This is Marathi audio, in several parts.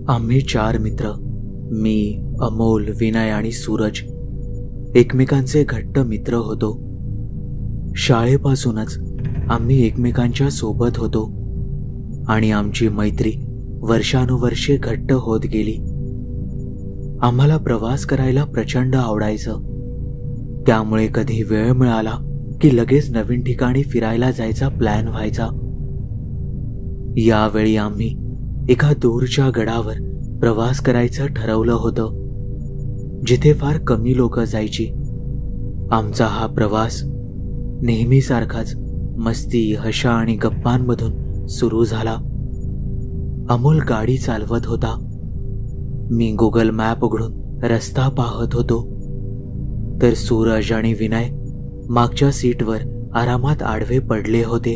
आम्ही 4 मित्र, मी, अमोल, विनय आणि सूरज एकमेकांचे घट्ट मित्र होतो. शाळेपासूनच आम्ही एकमेकांच्या सोबत होतो आणि आमची मैत्री वर्षानुवर्षे घट्ट होत गेली. आम्हाला प्रवास करायला प्रचंड आवडायचं. त्यामुळे कधी वेळ मिळाला की लगेच नवीन ठिकाणी फिरायला जायचा प्लॅन व्हायचा. यावेळी आम्ही एका दूरच्या गडावर प्रवास करायचं ठरवलं होतं, जिथे फार कमी लोक जायची. आमचा हा प्रवास नेहमीसारखाच मस्ती, हशा आणि गप्पांमधून सुरू झाला. अमोल गाडी चालवत होता. मी गुगल मॅप उघडून रस्ता पाहत होतो, तर सूरज आणि विनय मागच्या सीटवर आरामात आडवे पडले होते.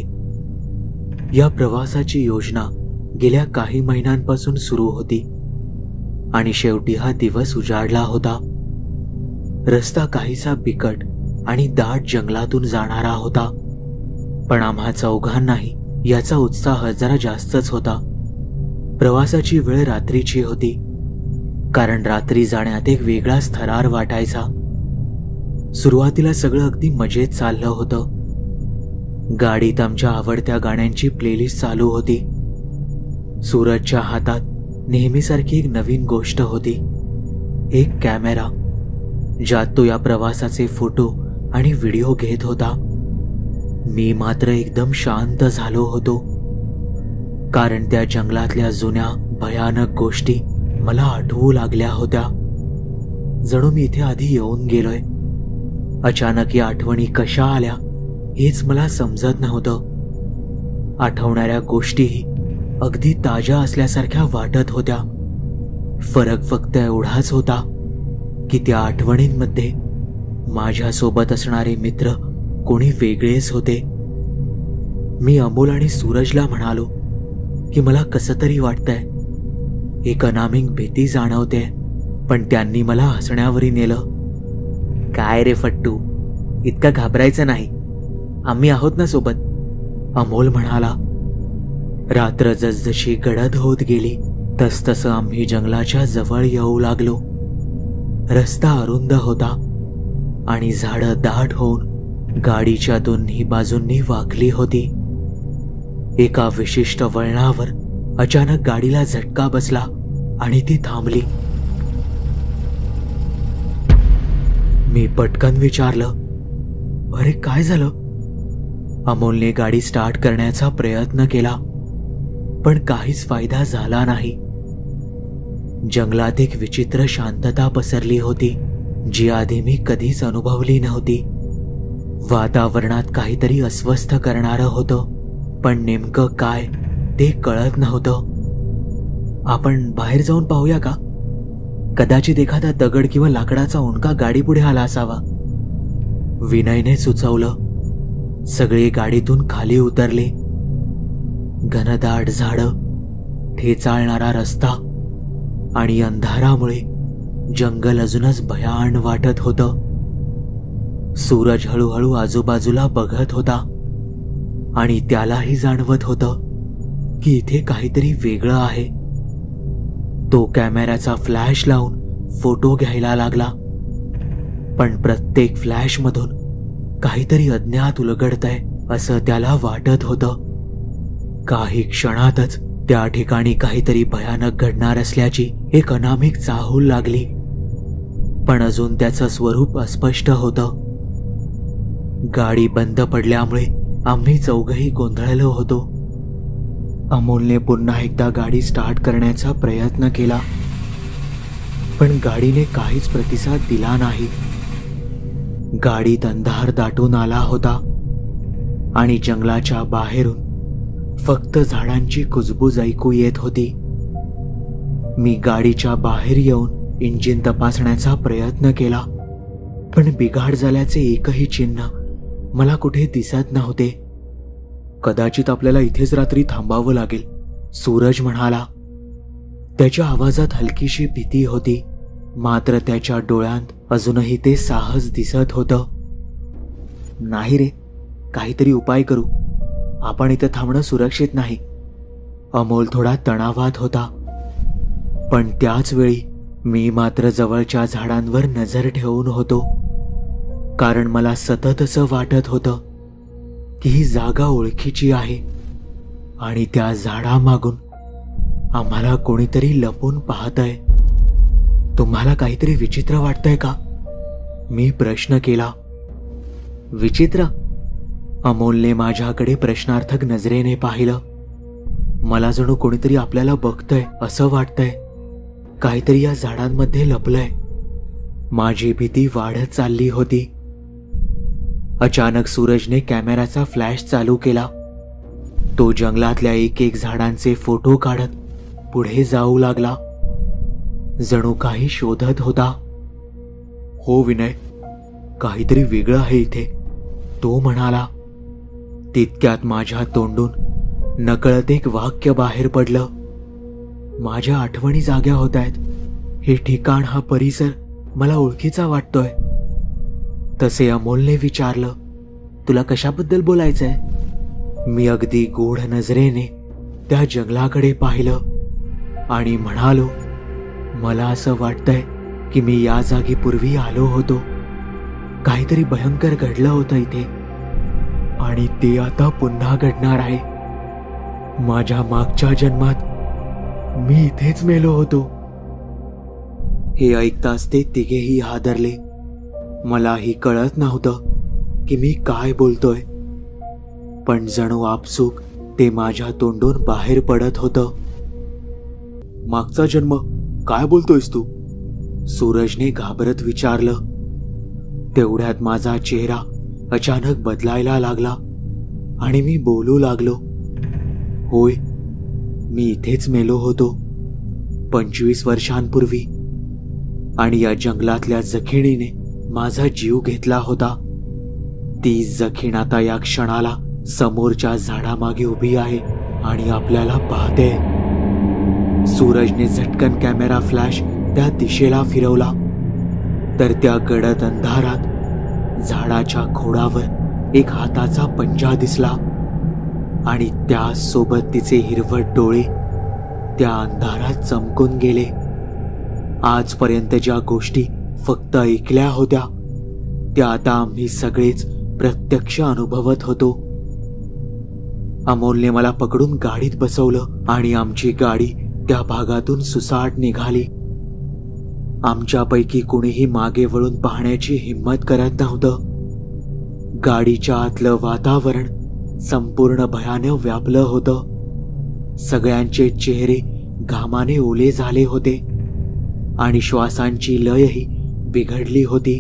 या प्रवासाची योजना गेल्या काही महिन्यांपासून सुरू होती आणि शेवटी हा दिवस उजाडला होता. रस्ता काहीसा बिकट आणि दाट जंगलातून जाणारा होता, पण आम्हा चौघांनाही याचा उत्साह जरा जास्तच होता. प्रवासाची वेळ रात्रीची होती, कारण रात्री जाण्यात एक वेगळाच थरार वाटायचा. सुरुवातीला सगळं अगदी मजेत चाललं होतं. गाडीत आमच्या आवडत्या गाण्यांची प्लेलिस्ट चालू होती. सूरजच्या हातात नेहमीसारखी एक नवीन गोष्ट होती, एक कॅमेरा, ज्यात तो या प्रवासाचे फोटो आणि व्हिडिओ घेत होता. मी मात्र एकदम शांत झालो होतो, कारण त्या जंगलातल्या जुन्या भयानक गोष्टी मला आठवू लागल्या होत्या. जणू मी इथे आधी येऊन गेलोय. अचानक या आठवणी कशा आल्या हेच मला समजत नव्हतं. आठवणाऱ्या गोष्टीही अगदी ताज्या असल्यासारख्या वाटत होत्या. फरक फक्त एवढाच होता की त्या आठवणींमध्ये माझ्यासोबत असणारे मित्र कोणी वेगळेच होते. मी अमोल आणि सूरजला म्हणालो की मला कसं तरी वाटतंय, एक अनामिक भीती जाणवते. पण त्यांनी मला हसण्यावरी नेलं. काय रे फट्टू, इतका घाबरायचं नाही, आम्ही आहोत ना सोबत, अमोल म्हणाला. रात्र जसजशी गडद होत गेली तसतसं आम्ही जंगलाच्या जवळ येऊ लागलो. रस्ता अरुंद होता आणि झाडं दाट होऊन गाडीच्या दोन्ही बाजूंनी वाकली होती. एका विशिष्ट वळणावर अचानक गाडीला झटका बसला आणि ती थांबली. मी पटकन विचारलं, अरे काय झालं? अमोलने गाडी स्टार्ट करण्याचा प्रयत्न केला, पण काहीच फायदा झाला नाही. जंगलात एक विचित्र शांतता पसरली होती, जी आधी मी कधीच अनुभवली नव्हती. वातावरणात काहीतरी अस्वस्थ करणारं होतं, पण नेमकं काय ते कळत नव्हतं. आपण बाहेर जाऊन पाहूया का? कदाचित एखादा दगड किंवा लाकडाचा उंडका गाडी पुढे आला असावा, विनयने सुचवलं. सगळे गाडीतून खाली उतरले. घनदाट झाडं, ठेचाळणारा रस्ता आणि अंधारामुळे जंगल अजूनच भयान वाटत होतं. सूरज हळूहळू आजूबाजूला बघत होता आणि त्यालाही जाणवत होतं की इथे काहीतरी वेगळं आहे. तो कॅमेऱ्याचा फ्लॅश लावून फोटो घ्यायला लागला, पण प्रत्येक फ्लॅशमधून काहीतरी अज्ञात उलगडतंय असं त्याला वाटत होतं. काही क्षणातच त्या ठिकाणी काहीतरी भयानक घडणार असल्याची एक अनामिक चाहूल लागली, पण अजून त्याचं स्वरूप अस्पष्ट होतं. गाडी बंद पडल्यामुळे आम्ही चौघही गोंधळलो होतो. अमोलने पुन्हा एकदा गाडी स्टार्ट करण्याचा प्रयत्न केला, पण गाडीने काहीच प्रतिसाद दिला नाही. गाडीत अंधार दाटून आला होता आणि जंगलाच्या बाहेरून फक्त झाडांची कुजबूज ऐकू येत होती. मी गाडीच्या बाहेर येऊन इंजिन तपासण्याचा प्रयत्न केला, पण बिघाड झाल्याचे एकही चिन्ह मला कुठे दिसत नव्हते. कदाचित आपल्याला इथेच रात्री थांबावं लागेल, सूरज म्हणाला. त्याच्या आवाजात हलकीशी भीती होती, मात्र त्याच्या डोळ्यांत अजूनही ते साहस दिसत होतं. नाही रे, काहीतरी उपाय करू, आपण इथं थांबणं सुरक्षित नाही. अमोल थोडा तणावात होता. पण त्याच वेळी मी मात्र जवळच्या झाडांवर नजर ठेवून होतो, कारण मला सतत असं वाटत होतं की ही जागा ओळखीची आहे आणि त्या झाडामागून आम्हाला कोणीतरी लपून पाहतंय. तुम्हाला काहीतरी विचित्र वाटतंय का? मी प्रश्न केला. विचित्र? अमोलने माझ्याकडे प्रश्नार्थक नजरेने पाहिलं. मला जणू कोणीतरी आपल्याला बघतंय असं वाटतंय. काहीतरी या झाडांमध्ये लपलंय. माझी भीती वाढत चालली होती. अचानक सूरजने कॅमेराचा फ्लॅश चालू केला. तो जंगलातल्या एक एक झाडांचे फोटो काढत पुढे जाऊ लागला, जणू काही शोधत होता. हो विनय, काहीतरी वेगळं आहे इथे, तो म्हणाला. तितक्यात माझ्या तोंडून नकळत एक वाक्य बाहेर पडलं. माझ्या आठवणी जाग्या होत आहेत. हे ठिकाण, हा परिसर मला ओळखीचा वाटतोय. तसे अमोलने विचारलं, तुला कशाबद्दल बोलायचंय? मी अगदी गूढ नजरेने त्या जंगलाकडे पाहिलं आणि म्हणालो, मला असं वाटतंय की मी या जागी पूर्वी आलो होतो. काहीतरी भयंकर घडलं होतं इथे आणि ते आता पुन्हा घडणार आहे. माझ्या मागच्या जन्मात मी इथेच मेलो होतो. हे ऐकताच ते तिघेही हादरले. मलाही कळत नव्हतं की मी काय बोलतोय, पण जणू आपसूक ते माझ्या तोंडून बाहेर पडत होतं. मागचा जन्म? काय बोलतोयस तू? सूरजने घाबरत विचारलं. तेवढ्यात माझा चेहरा अचानक बदलायला लागला आणि मी बोलू लागलो. होय, मी इथेच मेलो होतो 25 वर्षांपूर्वी, आणि या जंगलातल्या जखिणीने माझा जीव घेतला होता. ती जखीण आता या क्षणाला समोरच्या झाडामागे उभी आहे आणि आपल्याला पाहते. सूरजने झटकन कॅमेरा फ्लॅश त्या दिशेला फिरवला, तर त्या गडद अंधारात झाडाच्या खोडावर एक हाताचा पंजा दिसला आणि त्यासोबत तिचे हिरवट डोळे त्या अंधारात चमकून गेले. आजपर्यंत ज्या गोष्टी फक्त ऐकल्या होत्या, त्या आता आम्ही सगळेच प्रत्यक्ष अनुभवत होतो. अमोलने मला पकडून गाडीत बसवलं आणि आमची गाडी त्या भागातून सुसाट निघाली. आमच्यापैकी कोणीही मागे वळून पाहण्याची हिम्मत करत नव्हतं. गाडीच्या आतलं वातावरण संपूर्ण भयानं व्यापलं होतं. सगळ्यांचे चेहरे घामाने ओले झाले होते आणि श्वासांची लयही बिघडली होती.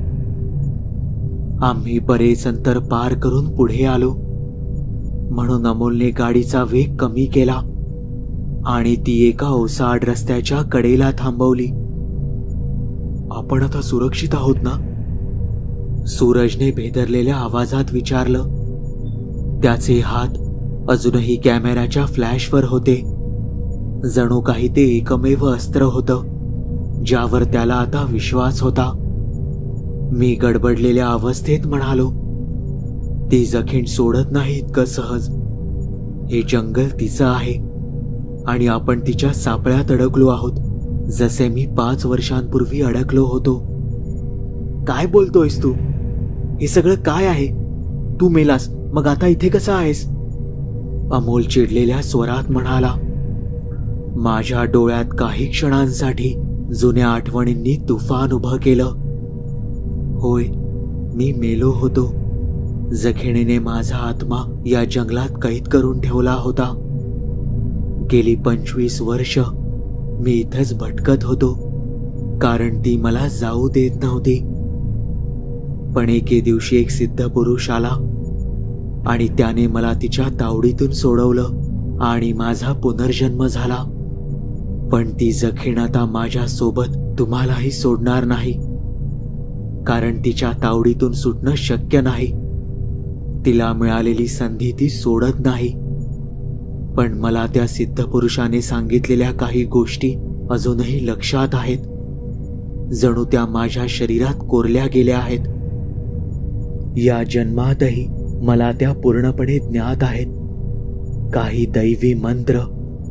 आम्ही बरेच अंतर पार करून पुढे आलो, म्हणून अमोलने गाडीचा वेग कमी केला आणि ती एका ओसाड रस्त्याच्या कडेला थांबवली. आपण आता सुरक्षित आहोत ना? सूरजने भेदरलेल्या आवाजात विचारलं. त्याचे हात अजूनही कॅमेऱ्याच्या फ्लॅशवर होते, जणू काही ते एकमेव अस्त्र होतं ज्यावर त्याला आता विश्वास होता. मी गडबडलेल्या अवस्थेत म्हणालो, ती जखीण सोडत नाही इतकं सहज. हे जंगल तिचं आहे आणि आपण तिच्या सापळ्यात अडकलो आहोत, जसे मी 5 वर्षांपूर्वी अडकलो होतो. काय बोलतोयस तू? हे सगळं काय आहे? तू मेलास, मग आता इथे कसा आहेस? अमोल चिडलेल्या स्वरात म्हणाला. माझ्या डोळ्यात काही क्षणांसाठी जुन्या आठवणींनी तुफान उभं केलं. होय, मी मेलो होतो. जखिणीने माझा आत्मा या जंगलात कैद करून ठेवला होता. गेली 25 वर्ष मी इथंच भटकत होतो, कारण ती मला जाऊ देत नव्हती. पण एके दिवशी एक सिद्ध पुरुष आला आणि त्याने मला तिच्या तावडीतून सोडवलं आणि माझा पुनर्जन्म झाला. पण ती जखीण आता माझ्या सोबत तुम्हालाही सोडणार नाही, कारण तिच्या तावडीतून सुटणं शक्य नाही. तिला मिळालेली संधी ती सोडत नाही. पण मला त्या सिद्ध पुरुषाने सांगितलेल्या काही गोष्टी अजूनही लक्षात आहेत, जणू त्या माझ्या शरीरात कोरल्या गेल्या आहेत. या जन्मातही मला त्या पूर्णपणे ज्ञात आहेत. काही दैवी मंत्र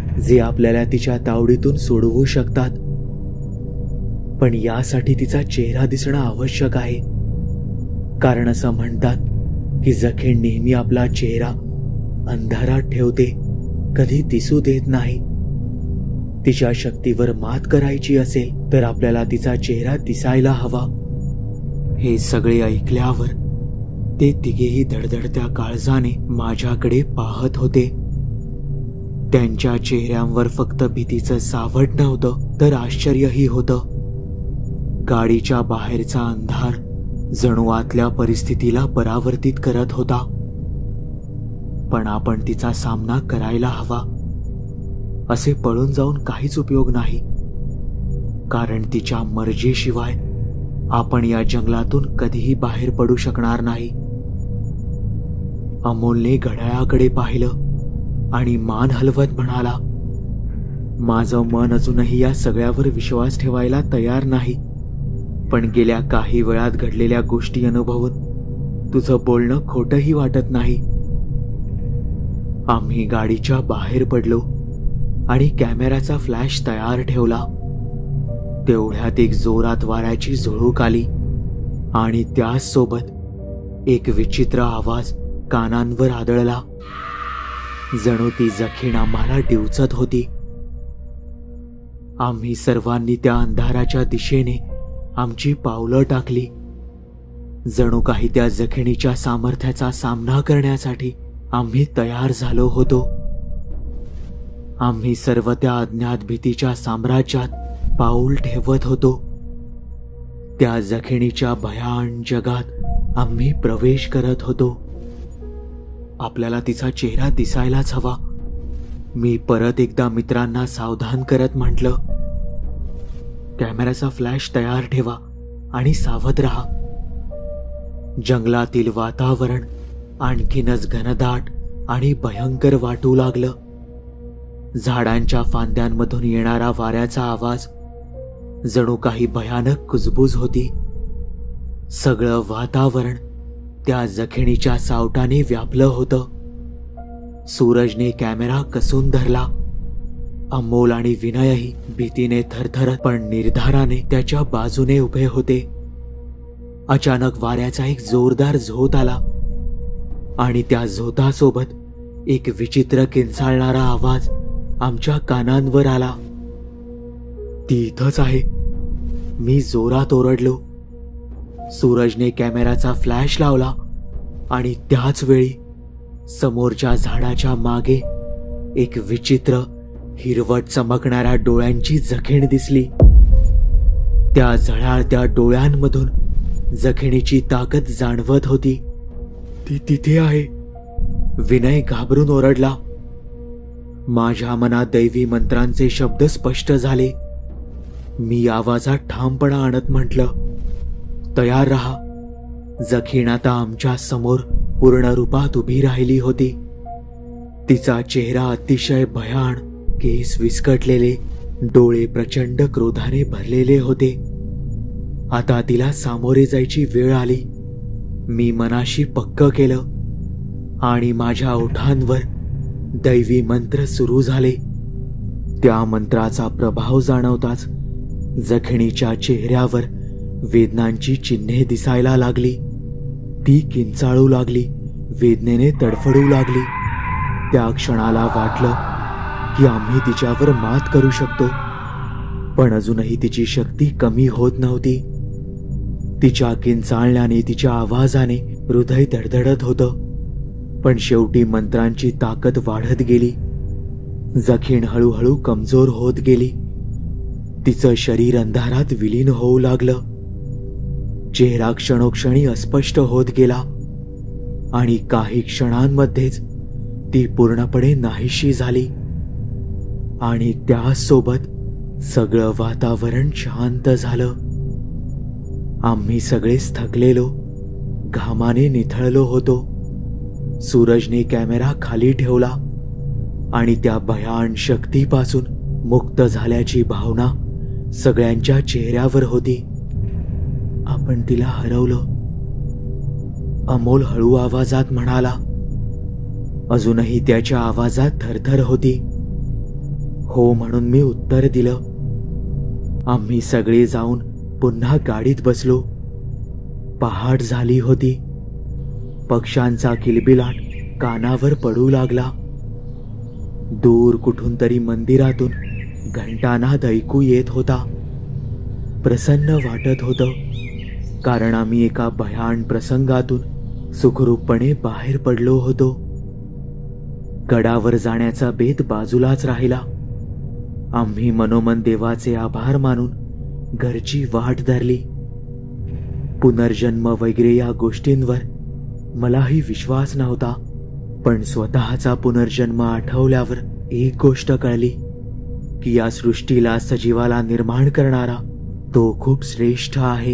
जे आपल्याला तिच्या तावडीतून सोडवू शकतात. पण यासाठी तिचा चेहरा दिसणं आवश्यक आहे, कारण असं म्हणतात की जखीण नेहमी आपला चेहरा अंधारात ठेवते, कधी दिसू देत नाही. तिच्या शक्तीवर मात करायची असेल तर आपल्याला तिचा चेहरा दिसायला हवा. हे सगळे ऐकल्यावर ते तिघेही धडधडत्या काळजाने माझ्याकडे पाहत होते. त्यांच्या चेहऱ्यांवर फक्त भीतीचं सावट नव्हतं तर आश्चर्यही होतं. गाडीच्या बाहेरचा अंधार जणू आतल्या परिस्थितीला परावर्तित करत होता. पण आपण तिचा सामना करायला हवा. असे पळून जाऊन काहीच उपयोग नाही, कारण तिच्या मर्जीशिवाय आपण या जंगलातून कधीही बाहेर पडू शकणार नाही. अमोलने घड्याळाकडे पाहिलं आणि मान हलवत म्हणाला, माझं मन अजूनही या सगळ्यावर विश्वास ठेवायला तयार नाही, पण गेल्या काही वेळात घडलेल्या गोष्टी अनुभवून तुझं बोलणं खोटंही वाटत नाही. आम्ही गाडीच्या बाहेर पडलो आणि कॅमेऱ्याचा फ्लॅश तयार ठेवला. तेवढ्यात एक जोरात वाऱ्याची झुळूक आली आणि त्याचसोबत एक विचित्र आवाज कानांवर आदळला. जणू ती जखीण आम्हाला डिवचत होती. आम्ही सर्वांनी त्या अंधाराच्या दिशेने आमची पावलं टाकली. जणू काही त्या जखिणीच्या सामर्थ्याचा सामना करण्यासाठी आम्ही तयार झालो होतो. आम्ही सर्व त्या अज्ञात भीतीच्या साम्राज्यात पाऊल ठेवत होतो. त्या जखिणीच्या भयान जगात आम्ही प्रवेश करत होतो. आपल्याला तिचा चेहरा दिसायलाच हवा. मी परत एकदा मित्रांना सावधान करत म्हटलं, कॅमेऱ्याचा फ्लॅश तयार ठेवा आणि सावध राहा. जंगलातील वातावरण आणखीनच घनदाट आणि भयंकर वाटू लागलं. झाडांच्या फांद्यांमधून येणारा वाऱ्याचा आवाज जणू काही भयानक कुजबूज होती. सगळं वातावरण त्या जखिणीच्या सावटाने व्यापलं होतं. सूरजने कॅमेरा कसून धरला. अमोल आणि विनयही भीतीने थरथरत पण निर्धाराने त्याच्या बाजूने उभे होते. अचानक वाऱ्याचा एक जोरदार झोत आला आणि त्या झोतासोबत एक विचित्र किंचाळणारा आवाज आमच्या कानांवर आला. ती इथंच आहे, मी जोरात ओरडलो. सूरजने कॅमेराचा फ्लॅश लावला आणि त्याच वेळी समोरच्या झाडाच्या मागे एक विचित्र हिरवट चमकणाऱ्या डोळ्यांची जखीण दिसली. त्या झळाळत्या डोळ्यांमधून जखिणीची ताकद जाणवत होती. ती तिथे आहे, विनय घाबरून ओरडला. माझ्या मनात दैवी मंत्रांचे शब्द स्पष्ट झाले. मी आवाजात ठामपणा आणत म्हटलं, तयार रहा. जखीण आता आमच्या समोर पूर्ण रूपात उभी राहिली होती. तिचा चेहरा अतिशय भयान, केस विस्कटलेले, डोळे प्रचंड क्रोधाने भरलेले होते. आता तिला सामोरे जायची वेळ आली. मी मनाशी पक्क केलं आणि माझ्या ओठांवर दैवी मंत्र सुरू झाले. त्या मंत्राचा प्रभाव जाणवताच जखिणीच्या चेहऱ्यावर वेदनांची चिन्हे दिसायला लागली. ती किंचाळू लागली, वेदनेने तडफडू लागली. त्या क्षणाला वाटलं की आम्ही तिच्यावर मात करू शकतो, पण अजूनही तिची शक्ती कमी होत नव्हती. तिच्या किंचाळण्याने, तिच्या आवाजाने हृदय धडधडत होतं. पण शेवटी मंत्रांची ताकद वाढत गेली. जखीण हळूहळू कमजोर होत गेली. तिचं शरीर अंधारात विलीन होऊ लागलं. चेहरा क्षणोक्षणी अस्पष्ट होत गेला आणि काही क्षणांमध्येच ती पूर्णपणे नाहीशी झाली. आणि त्यासोबत सगळं वातावरण शांत झालं. आम्ही सगळेच थकलेलो, घामाने निथळलो होतो. सूरजने कॅमेरा खाली ठेवला आणि त्या भयान शक्तीपासून मुक्त झाल्याची भावना सगळ्यांच्या चेहऱ्यावर होती. आपण तिला हरवलं, अमोल हळू आवाजात म्हणाला. अजूनही त्याच्या आवाजात थरथर होती. हो म्हणून मी उत्तर दिलं. आम्ही सगळे जाऊन पुन्हा गाडीत बसलो. पहाट झाली होती. पक्ष्यांचा किलबिलाट कानावर पडू लागला. दूर कुठून तरी मंदिरातून घंटानाद ऐकू येत होता. प्रसन्न वाटत होतं, कारण आम्ही एका भयान प्रसंगातून सुखरूपपणे बाहेर पडलो होतो. गडावर जाण्याचा बेत बाजूलाच राहिला. आम्ही मनोमन देवाचे आभार मानून घरची वाट धरली. पुनर्जन्म वगैरे या गोष्टींवर मलाही विश्वास नव्हता, पण स्वतःचा पुनर्जन्म आठवल्यावर एक गोष्ट कळली की या सृष्टीला सजीवाला निर्माण करणारा तो खूप श्रेष्ठ आहे.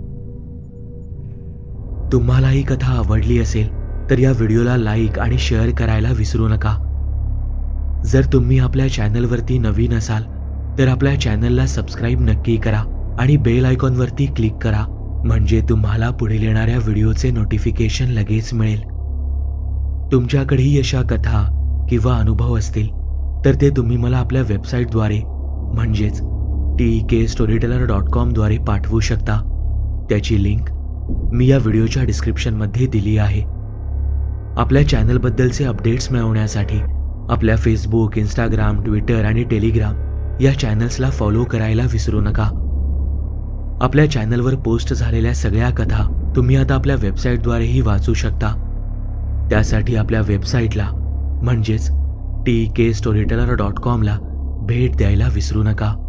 तुम्हाला ही कथा आवडली असेल तर या व्हिडिओला लाईक आणि शेअर करायला विसरू नका. जर तुम्ही आपल्या चॅनलवरती नवीन असाल तर आपल्या चॅनलला सबस्क्राईब नक्की करा आणि बेल आयकॉनवरती क्लिक करा, म्हणजे तुम्हाला पुढील येणाऱ्या व्हिडिओचे नोटिफिकेशन लगेच मिळेल. तुमच्याकडेही अशा कथा किंवा अनुभव असतील तर ते तुम्ही मला आपल्या वेबसाईटद्वारे म्हणजेच TKStoryteller.com द्वारे पाठवू शकता. त्याची लिंक मी या व्हिडिओच्या डिस्क्रिप्शनमध्ये दिली आहे. आपल्या चॅनलबद्दलचे अपडेट्स मिळवण्यासाठी आपल्या फेसबुक, इंस्टाग्राम, ट्विटर आणि टेलिग्राम या चॅनल्सला फॉलो करायला विसरू नका. आपल्या चॅनलवर पोस्ट झालेल्या सगळ्या कथा तुम्ही आता आपल्या वेबसाईटद्वारेही वाचू शकता. त्यासाठी आपल्या वेबसाईटला म्हणजेच TKStoryteller.com ला भेट द्यायला विसरू नका.